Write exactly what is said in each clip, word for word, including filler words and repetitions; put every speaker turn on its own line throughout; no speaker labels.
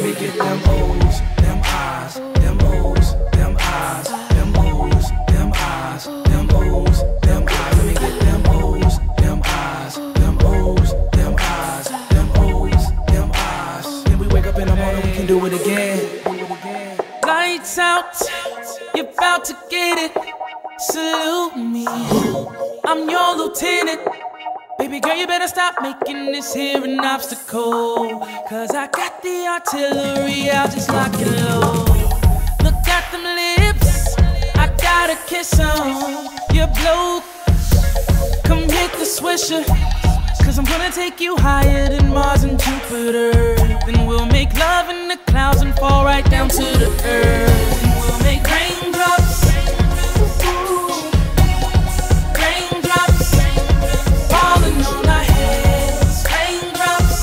me get them O's, them I's, them O's, them I's, them O's, them I's, them O's, them I's. Let me get them O's, them I's, them O's, them I's, them O's, them I's. Then we wake up in the morning, we can do it again.
Lights out, you're about to get it. Salute me, I'm your lieutenant. Baby girl, you better stop making this here an obstacle, cause I got the artillery, I'll just lock it low. Look at them lips, I gotta kiss on your blow. Come hit the swisher, cause I'm gonna take you higher than Mars and Jupiter. Then we'll make love in the clouds and fall right down to the earth. And we'll make raindrops, raindrops falling on our heads. Raindrops,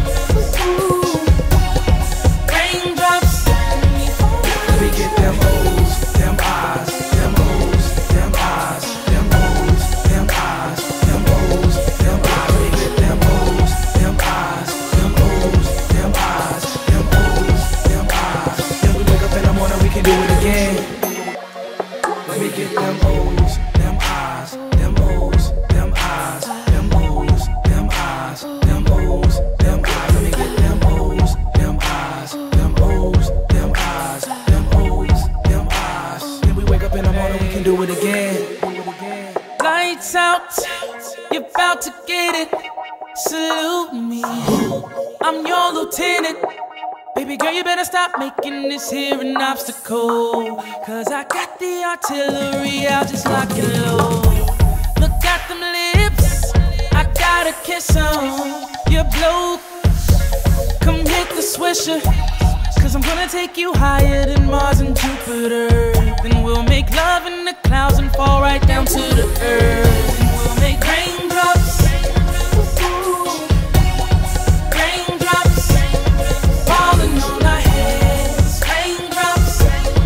raindrops.
Let me get them O's, them I's, them O's, them I's, them O's, them I's, them O's, them I's. Let me get them O's, them I's, them O's, them I's, them O's, them I's. Then we wake up in the morning, we can do it again. Let me get them O's, them I's, them O's, them I's, them O's, them I's, them O's, them I's. Let me get them O's, them I's, them O's, them I's, them O's, them I's. Then we wake up in the morning, we can do it again.
Lights out, you're about to get it. Salute me, I'm your lieutenant. Baby girl, you better stop making this here an obstacle, cause I got the artillery, I'll just lock it low. Look at them lips, I gotta kiss on your blow. Come hit the swisher, cause I'm gonna take you higher than Mars and Jupiter. Then we'll make love in the clouds and fall right down to the earth. And we'll make raindrops, raindrops falling on our heads. Raindrops,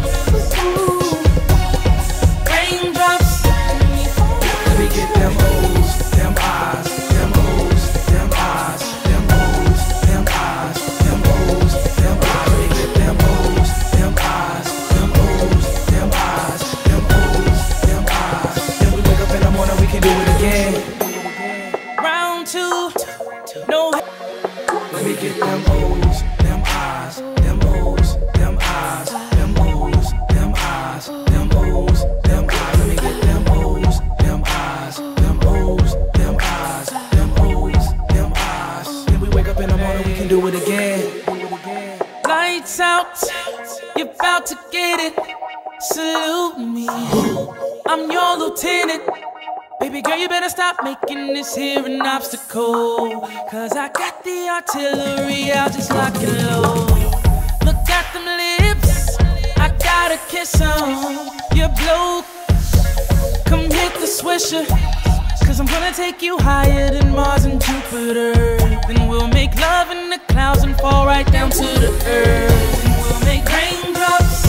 raindrops.
Let me get them O's, them I's, them O's, them I's, them O's, them I's, them O's, them I's. Let me get them O's, them I's, them O's, them I's, them O's, them I's. Then we wake up in the morning, we can do it again.
Round two, no.
Let me get them O's, them I's, them O's, them I's, them O's, them I's, them O's, them I's. Let me get them O's, them I's, them O's, them I's, them O's, them I's. Then we wake up in the morning, we can do it again.
Lights out, you're about to get it. Salute me, I'm your lieutenant. Baby girl, you better stop making this here an obstacle, cause I got the artillery, I'll just lock it low. Look at them lips, I gotta kiss on your blow. Come hit the swisher, cause I'm gonna take you higher than Mars and Jupiter. Then we'll make love in the clouds and fall right down to the earth. And we'll make raindrops,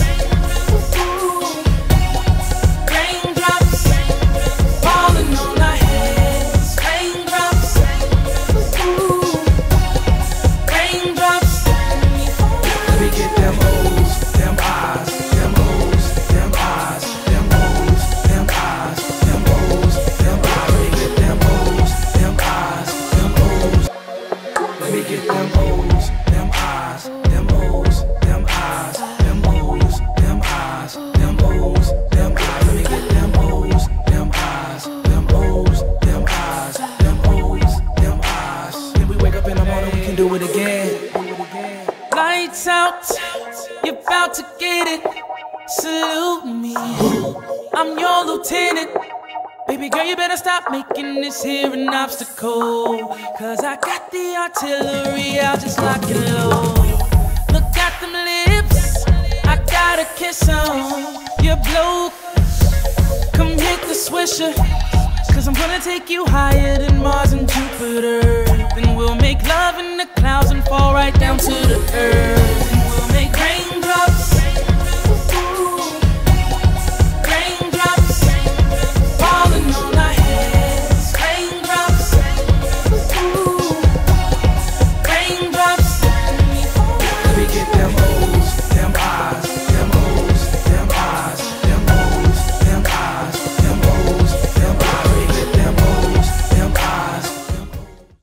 raindrops falling on our heads. Raindrops, raindrops.
Let me get them O's, them I's, them O's, them I's, them O's, them I's, them O's, them I's. Let me get them O's, them I's, them O's. Let me get them O's, them I's, them O's, them I's, them O's, them I's, them O's, them I's. Let me get them O's, them I's, them O's, them I's, them O's, them I's. Then we wake up in the morning, we can do it again.
Lights out, you're about to get it. Salute me, I'm your lieutenant. Baby girl, you better stop making this here an obstacle, cause I got the artillery, I'll just lock it low. Look at them lips, I gotta kiss on your blow. Come hit the swisher, cause I'm gonna take you higher than Mars and Jupiter.